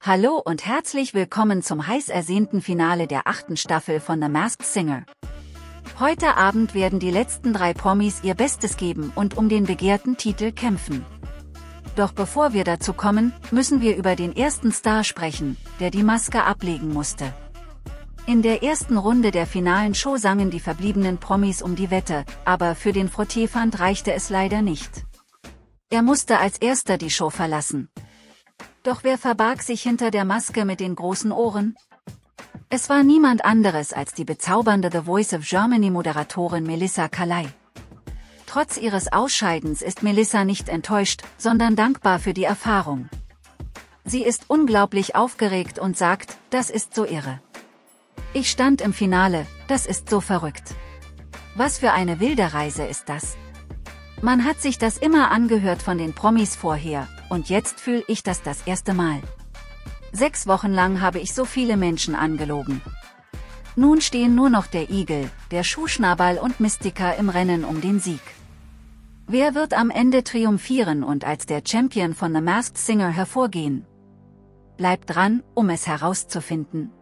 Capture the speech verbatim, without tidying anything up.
Hallo und herzlich willkommen zum heiß ersehnten Finale der achten Staffel von The Masked Singer. Heute Abend werden die letzten drei Promis ihr Bestes geben und um den begehrten Titel kämpfen. Doch bevor wir dazu kommen, müssen wir über den ersten Star sprechen, der die Maske ablegen musste. In der ersten Runde der finalen Show sangen die verbliebenen Promis um die Wette, aber für den Frottee-Fund reichte es leider nicht. Er musste als erster die Show verlassen. Doch wer verbarg sich hinter der Maske mit den großen Ohren? Es war niemand anderes als die bezaubernde The Voice of Germany-Moderatorin Melissa Calais. Trotz ihres Ausscheidens ist Melissa nicht enttäuscht, sondern dankbar für die Erfahrung. Sie ist unglaublich aufgeregt und sagt, das ist so irre. Ich stand im Finale, das ist so verrückt. Was für eine wilde Reise ist das? Man hat sich das immer angehört von den Promis vorher, und jetzt fühle ich das das erste Mal. Sechs Wochen lang habe ich so viele Menschen angelogen. Nun stehen nur noch der Igel, der Schuhschnabel und Mystica im Rennen um den Sieg. Wer wird am Ende triumphieren und als der Champion von The Masked Singer hervorgehen? Bleibt dran, um es herauszufinden.